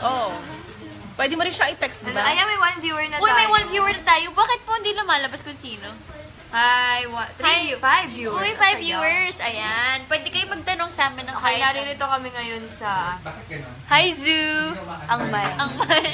Oo. Pwede mo rin siya i-text, diba? Ayan, may 1 viewer na tayo. Uy, may 1 viewer na tayo. Bakit po hindi lumalabas kung sino? Hi, 5 viewers. Uy, 5 viewers. Ayan. Pwede kayo magtanong sa amin ng Okay, naririto kami ngayon sa Hi, Zoo! Ang May. Ang May.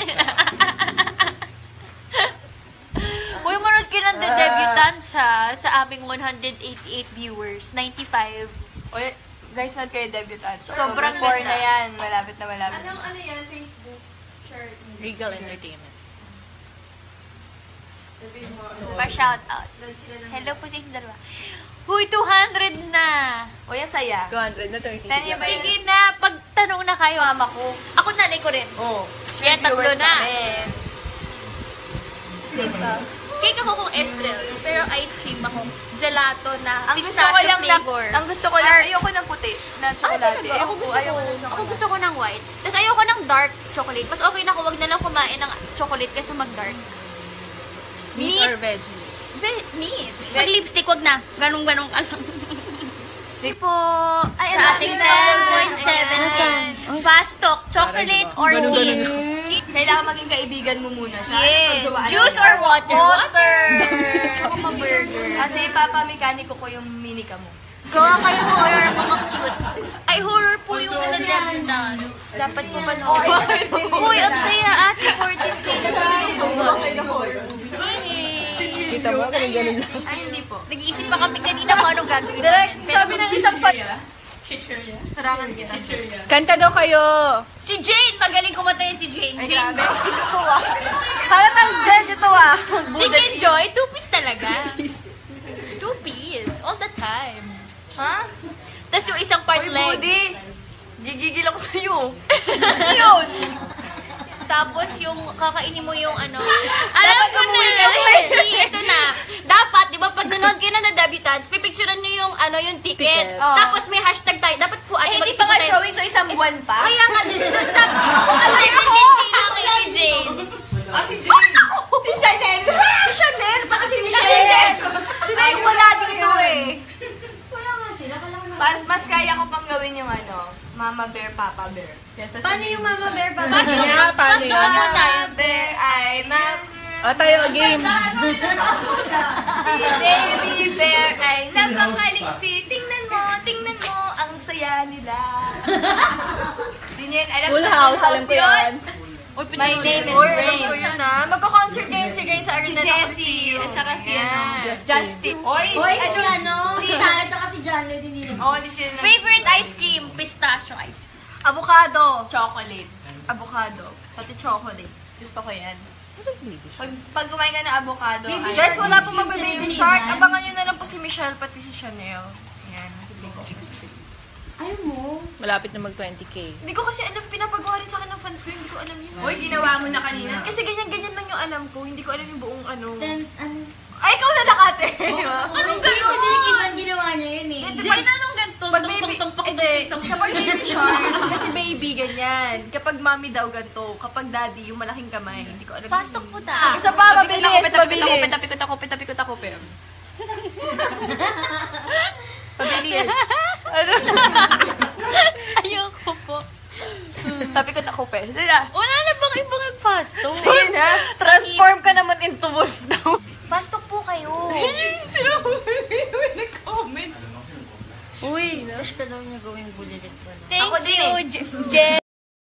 Uy, manood kayo ng The Debutants sa aming 188 viewers. 95. Uy, guys, not kayo debutants. Sobrang October 4 ganda. na yan. Malapit na malapit. Ano yan? Facebook? Share. Regal Entertainment. Pa-shoutout. Hello po sa inyong dalawa. Huy, 200 na! Uy, ang saya. 200 na 30. Tanya ba yun? Sige na, pagtanong na kayo. Mama ko. Ako nanay ko rin. Oh. Kaya tatlo Viewers na. namin. Dito. Cake ako kung Estrel, pero ice cream ako. Gelato na Ang gusto ko pistachio lang na, flavor. ang gusto ko lang, ayoko ng puti na chocolate. Talaga? Ako gusto ko. ayoko ng Ako chocolate. gusto ko ng white. Tapos ayoko ng dark chocolate. Mas okay na ako, wag na lang kumain ng chocolate kaysa mag-dark. Meat or veggies? Meat. Pag lipstick, wag na. Ganong-ganong ka lang. Po, Ay, sa ating 10.7 fast talk, chocolate or kiss? Kailangan maging kaibigan mo muna siya. Yes. Ano, Juice or water? Water! Ako ma-burger. Kasi ipapamekaniko ko yung minika mo. Gawa kayo horror, mga cute. Ay, horror po yung nandang na. Dapat po ba Uy, ang saya ate, 14K na Kita mo, ganun-ganun lang. Ay, hindi po. Nag-iisip pa kami kanina kung anong gagawin. Direct, namin. sabi ng isang pat... Chichirya. Tarangan kita. Kanta daw kayo. Si Jane! Magaling kumanta yan si Jane. Ay, Jane. grabe. Ito ah. Halatang Jess ito ah. Chicken Joy, two-piece talaga. Two-piece. All the time. Ha? Tapos yung isang part Uy, legs. Budi. Gigigil ako sa'yo. Yun. Tapos yung kakainin mo yung ano. Alam ko na! Hindi, ito na. Dapat, di ba, pag nanood kayo na debutants, pipicturean nyo yung ano, yung ticket. Ticket. Tapos may hashtag tayo. Dapat po Eh, ate hindi pa nga showing so isang buwan pa. Kaya nga, Ay, hindi lang kay si Jane. Si Jane! Si Chanel! Si Chanel! Baka si Michelle! Sila yung wala dito eh. Mas kaya ko pang gawin yung ano, Mama Bear, Papa Bear. Paano yung Mama Bear pa? Fast Sige talk, nga, paano fast yan? talk mo tayo. Bear ay na... O, tayo, game. Si Baby Bear ay napakaliksi. Tingnan mo, ang saya nila. Di niya yun alam Full sa house, alam ko yan. My name is Rain. yun ah. Magko-concert ngayon si Grace sa Si Arena. Jessie, at saka si ano, Justin. Hoy, si ano? Si Sarah tsaka si John din nila. Oh, di sila. Favorite ice cream, pistachio ice cream. Avocado. Chocolate. Avocado. Pati chocolate. Gusto ko yan. Pag kumain ka ng avocado, ay... Guys, wala pong magbe-baby shark. Abangan nyo na lang po si Michelle pati si Chanel. Ayan. Ayaw mo? Malapit na mag-20K. Hindi ko kasi alam, pinapagawa rin sa akin ng fans ko, hindi ko alam yun. Uy, ginawa mo na kanina. Kasi ganyan-ganyan lang yung alam ko, hindi ko alam yung buong ano. Then, ano? Ay, ikaw na nakate! Anong gano'n? Hindi, ibang ginawa niya yun eh. Jane, anong ganito? Pag baby, hindi, sa pag baby shark, kasi baby, ganyan. Kapag mommy daw ganito, kapag daddy, yung malaking kamay, hindi ko alam. Fast talk po tayo. Isa pa, mabilis, mabilis. Pikot ako, pero. Mabilis. Ayoko po. Tapikot ako, pero. Sila. Wala na bang ibang nag-fast talk? Sige na, transform ka naman into wolf daw. Fast talk po kayo. Sino mo nag-comment? Uy, wish ka daw niya gawing bulilit pa. Thank Ako din you, eh. Jen.